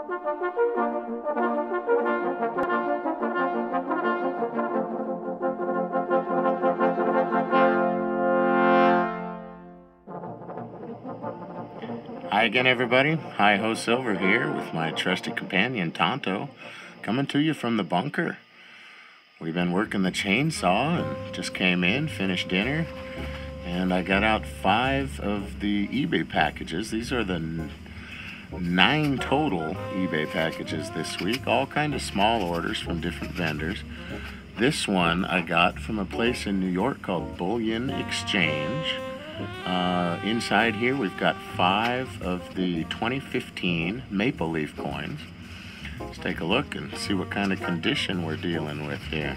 Hi again, everybody. Hi-Ho Silver here with my trusted companion, Tonto, coming to you from the bunker. We've been working the chainsaw and just came in, finished dinner, and I got out 5 of the eBay packages. These are the 9 total eBay packages this week, all kind of small orders from different vendors. This one I got from a place in New York called Bullion Exchange. Inside here we've got 5 of the 2015 Maple Leaf coins. Let's take a look and see what kind of condition we're dealing with here.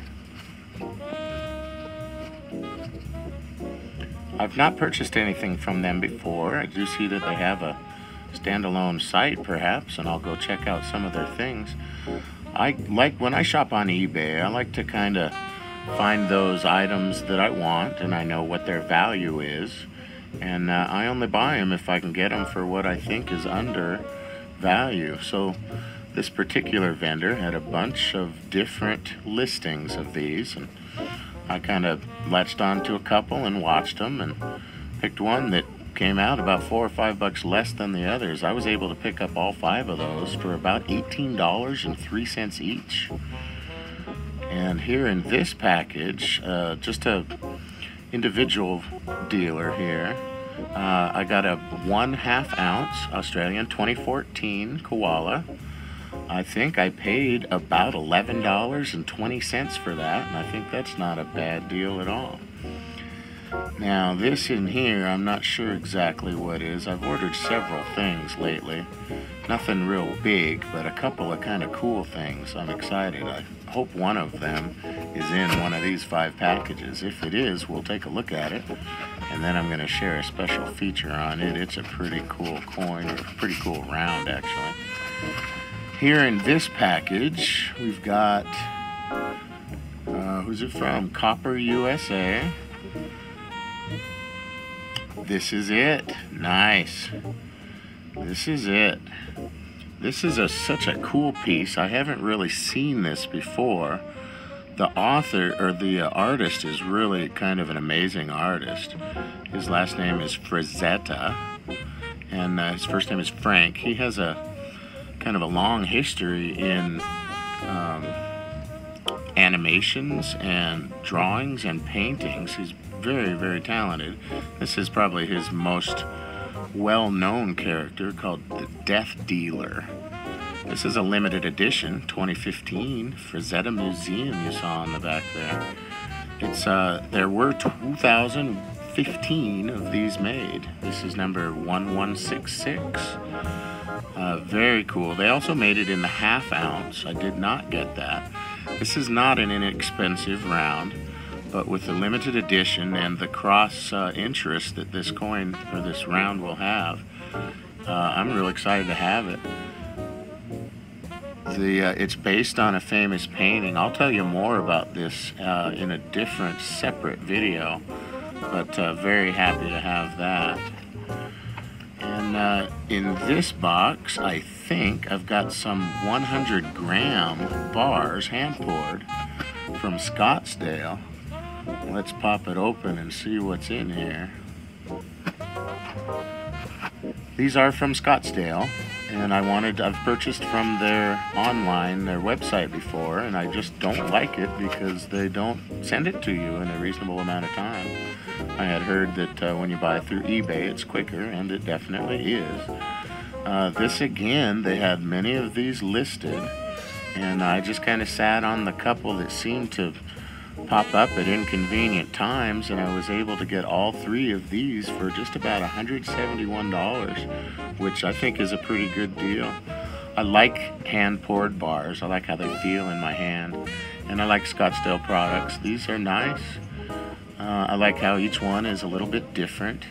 I've not purchased anything from them before. I do see that they have a standalone site perhaps, and I'll go check out some of their things. I like, when I shop on eBay, I like to kind of find those items that I want and I know what their value is, and I only buy them if I can get them for what I think is under value. So this particular vendor had a bunch of different listings of these, and I kind of latched onto a couple and watched them and picked one that came out about $4 or $5 less than the others. I was able to pick up all 5 of those for about $18.03 each. And here in this package, just a individual dealer here, I got a 1/2 ounce Australian 2014 koala. I think I paid about $11.20 for that, and I think that's not a bad deal at all. Now this in here, I'm not sure exactly what is. I've ordered several things lately. Nothing real big, but a couple of kind of cool things. I'm excited. I hope one of them is in one of these 5 packages. If it is, we'll take a look at it, and then I'm going to share a special feature on it. It's a pretty cool coin, or a pretty cool round actually. Here in this package, we've got, who's it from? Copper USA. This is it. Nice. This is it. This is such a cool piece. I haven't really seen this before. The author, or the artist, is really kind of an amazing artist. His last name is Frazetta, and his first name is Frank. He has a kind of a long history in animations and drawings and paintings. He's very, very talented. This is probably his most well-known character, called the Death Dealer. This is a limited edition, 2015, Frazetta Museum you saw on the back there. It's there were 2,015 of these made. This is number 1166. Very cool. They also made it in the 1/2 ounce. I did not get that. This is not an inexpensive round, but with the limited edition and the cross interest that this coin, or this round, will have, I'm real excited to have it. It's based on a famous painting. I'll tell you more about this in a different, separate video, but very happy to have that. And in this box, I think I've got some 100-gram bars, hand-poured, from Scottsdale. Let's pop it open and see what's in here. These are from Scottsdale, and I've purchased from their website before, and I just don't like it because they don't send it to you in a reasonable amount of time. I had heard that when you buy through eBay it's quicker, and it definitely is. This again, they had many of these listed, and I just kind of sat on the couple that seemed to pop up at inconvenient times, and I was able to get all 3 of these for just about $171, which I think is a pretty good deal. I like hand-poured bars. I like how they feel in my hand, and I like Scottsdale products. These are nice. I like how each one is a little bit different,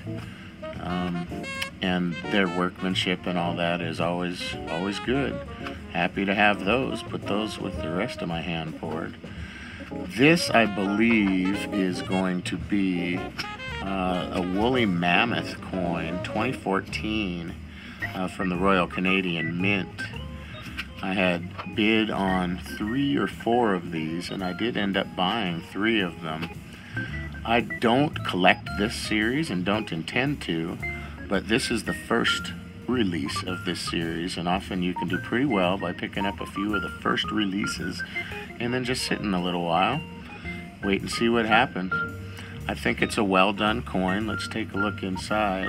and their workmanship and all that is always good. Happy to have those. Put those with the rest of my hand-poured. This, I believe, is going to be a woolly mammoth coin, 2014, from the Royal Canadian Mint. I had bid on 3 or 4 of these, and I did end up buying 3 of them. I don't collect this series and don't intend to, but this is the first release of this series, and often you can do pretty well by picking up a few of the first releases and then just sitting a little while, wait and see what happens. I think it's a well done coin. Let's take a look inside.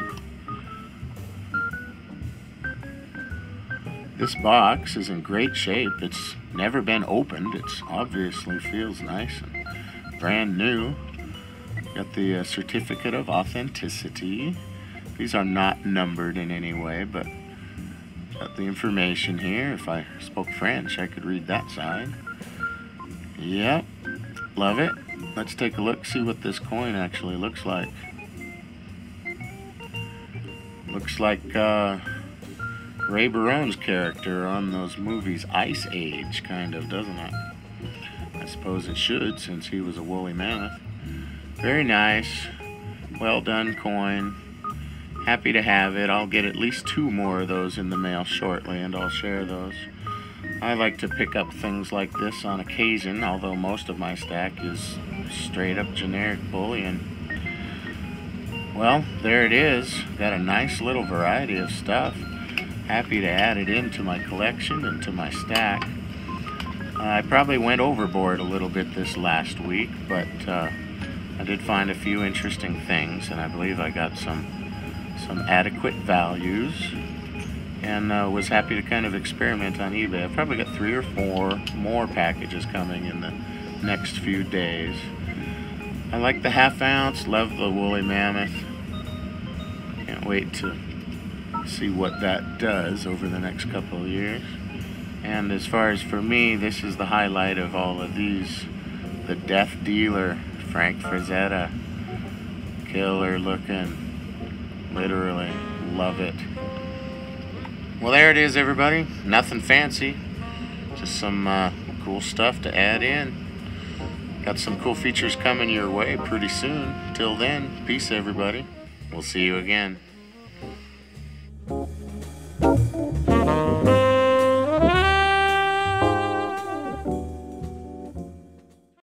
This box is in great shape. It's never been opened. It's obviously feels nice and brand new. Got the certificate of authenticity. These are not numbered in any way, but got the information here. If I spoke French, I could read that side. Yep, love it. Let's take a look, see what this coin actually looks like. Looks like Ray Barone's character on those movies, Ice Age, kind of, doesn't it? I suppose it should, since he was a woolly mammoth. Very nice, well done coin. Happy to have it. I'll get at least 2 more of those in the mail shortly, and I'll share those. I like to pick up things like this on occasion, although most of my stack is straight up generic bullion. Well, there it is. Got a nice little variety of stuff. Happy to add it into my collection and to my stack. I probably went overboard a little bit this last week, but I did find a few interesting things, and I believe I got some adequate values, and was happy to kind of experiment on eBay. I've probably got 3 or 4 more packages coming in the next few days. I like the half ounce, love the woolly mammoth. Can't wait to see what that does over the next couple of years. And as far as for me, this is the highlight of all of these. The Death Dealer, Frank Frazetta. Killer looking. Literally love it. Well, there it is, everybody. Nothing fancy. Just some cool stuff to add in. Got some cool features coming your way pretty soon. Till then, peace, everybody. We'll see you again.